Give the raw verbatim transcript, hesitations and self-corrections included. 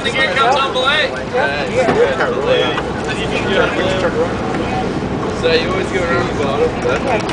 the gear comes on belay. So you always go around the bottom.